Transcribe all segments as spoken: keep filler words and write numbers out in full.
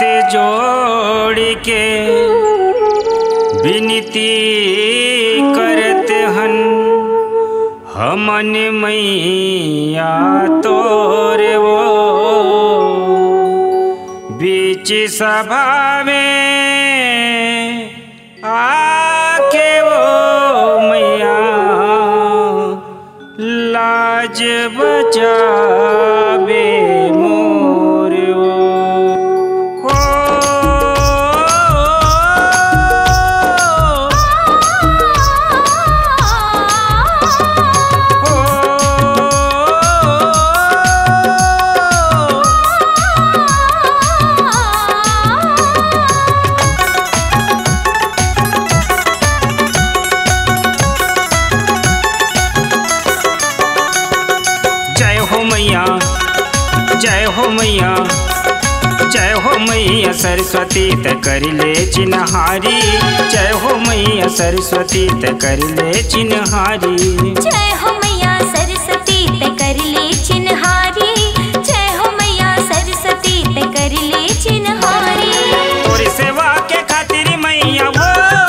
जोड़ के विनती करते हन हमन मैया तोरे वो बीच सभा में आके वो मैया लाज बचावे मोर वो जय हो मैया जय हो मैया सरस्वती त कर ले चिन्हारी जय हो मैया सरस्वती त कर ले चिन्हारी जय हो मैया सरस्वती त कर ले चिन्हारी जय हो मैया सरस्वती त कर ले चिन्हारी तोरी सेवा के खातिर मैया वो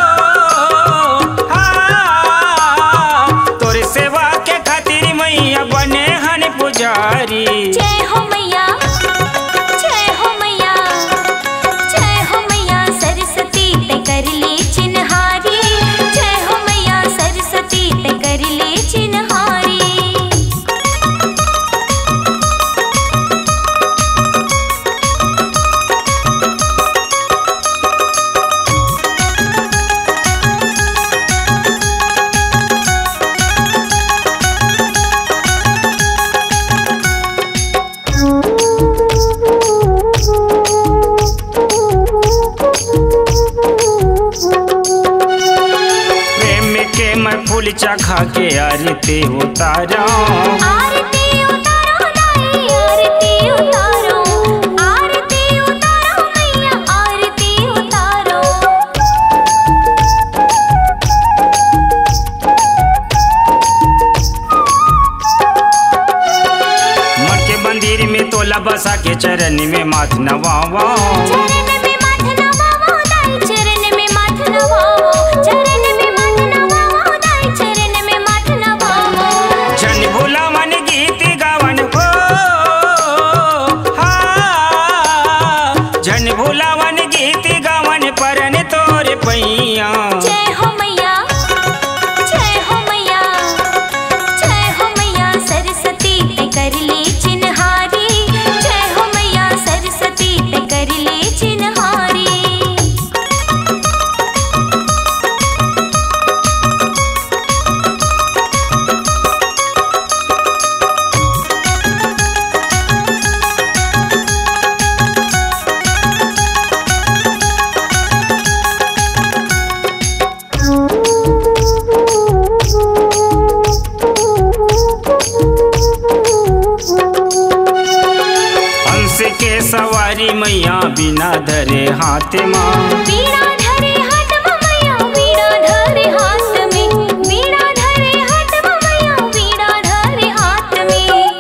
तोरी सेवा के खातिर मैया बने हन पुजारी जय हो मैया जय हो मैया जय हो मैया सरस्वती ते कर ले चिन्हारी जय हो मैया सरस्वती ते कर ले चिन्हारी फूल चखा के आरती उतारो आरती उतारो दाई आरती उतारो आरती उतारो मैया आरती उतारो मन के मंदिर में तोला बसा के चरण में माथ नवावा चरण में माथ नवावा दाई चरण में माथ नवावा चरण भुलावन गीत गावन परन तोरे पैया जय हो मैया जय हो मैया जय हो मैया सरस्वती ते कर ले चिन्हारी जय हो मैया सरस्वती ते कर ले चिन्हारी के सवारी मैया बिना धरे हाथ माँ बिना धरे हाथ में मैया बिना धरे हाथ में बिना धरे हाथ में मैया बिना धरे हाथ में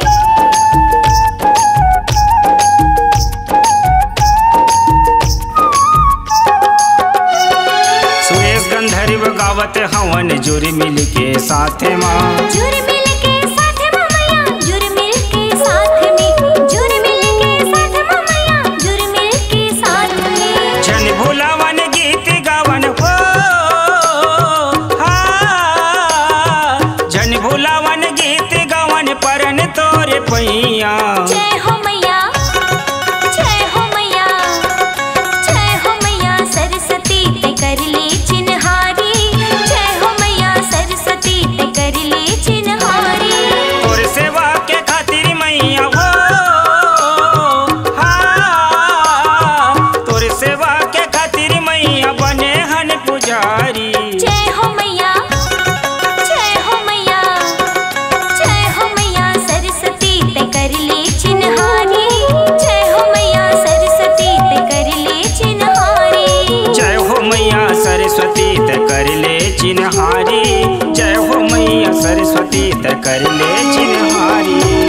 सुरेश गंधर्व गावत हवन जुर मिल के साथ माँ जुर मिल के साथ में मैया जुर मिल के साथ में जुर मिल जन भुलावन गीत गावन हो जन भुलावन गीत गावन परन तोरे पैया जय हो मैया जय हो मैया जय हो मैया सरस्वती ते कर ले चिन्हारी जय हो मैया सरस्वती ते कर ले चिन्हारी तोरे सेवा के खातिर मैया वो तोरे सेवा बने हन पुजारी जय हो मैया जय हो मैया जय हो मैया सरस्वती ते कर ले चिन्हारी जय हो मैया सरस्वती ते कर ले चिन्हारी जय हो मैया सरस्वती ते कर ले चिन्हारी जय हो मैया सरस्वती ते कर ले चिन्हारी।